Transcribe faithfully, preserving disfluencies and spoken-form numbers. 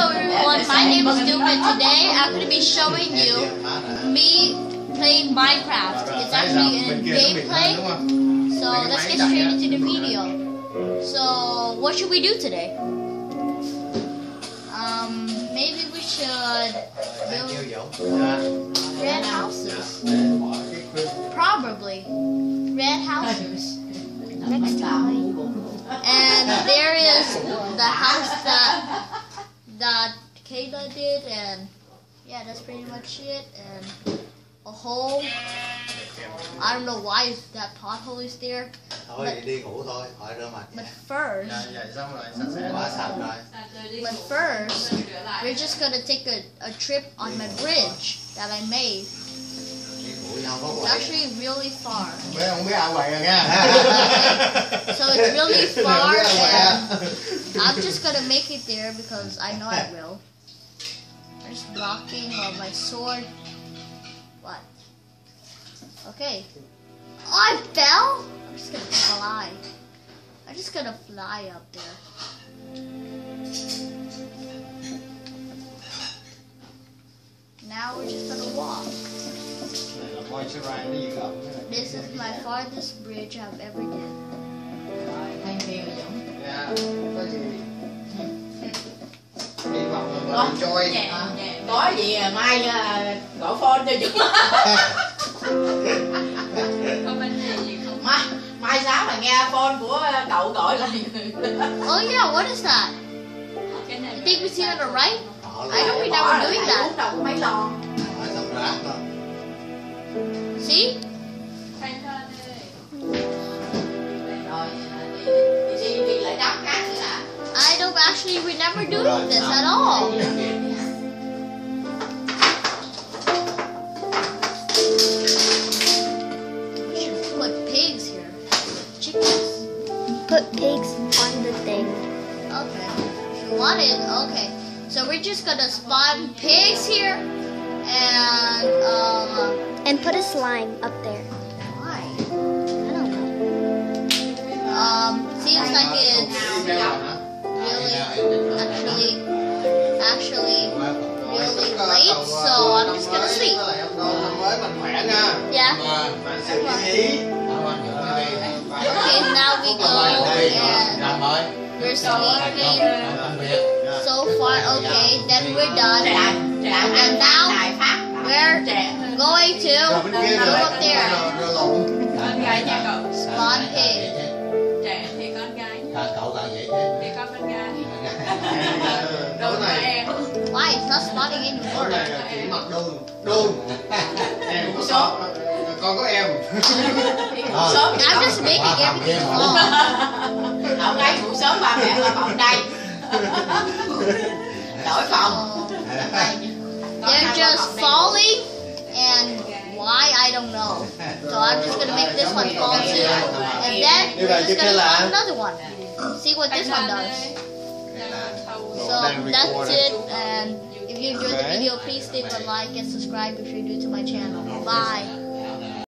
everyone, my name is Duke and today I'm going to be showing you me playing Minecraft. It's actually in gameplay, so let's get straight into the video. So what should we do today? Um, maybe we should build red houses. Probably red houses. Next time. And there is the house that that Kayla did, and yeah, that's pretty much it. And a hole. I don't know why that pothole is there. But, but first, but first, we're just gonna take a, a trip on my bridge that I made. It's actually really far. So it's really far, and I'm just gonna make it there because I know I will. I'm just blocking on my sword. What? Okay. Oh, I fell? I'm just gonna fly. I'm just gonna fly up there. Now we're just gonna walk. This is my farthest bridge I've ever did. Có gì à, mai gọi phone cho chúng. mai mai sáng mà nghe phone của cậu gọi là. Oh yeah, what is that? You think we see on the right? I don't remember doing that. Mấy lon. See? I don't actually remember doing this at all. We should put pigs here. Chickens. Put pigs on the thing. Okay. If you want it, okay. So we're just gonna spawn pigs here and um And put a slime up there. why? I don't know. Um seems like it's really actually actually really late, so I'm just gonna sleep. Yeah. Okay, now we go and we're sleeping so far. Okay, then we're done. And now we're going to go up there. Spawn pig. Why? It's not spawning anymore. Con có em. I'm just making everything fall. Hôm nay ngủ sớm ba mẹ là còn đây. Đổi phòng. They're just falling, and why I don't know. So I'm just gonna make this one fall too, and then we're just gonna spawn another one. See what this one does. So that's it, and if you enjoyed the video, please leave a like and subscribe if you're new to my channel. Bye.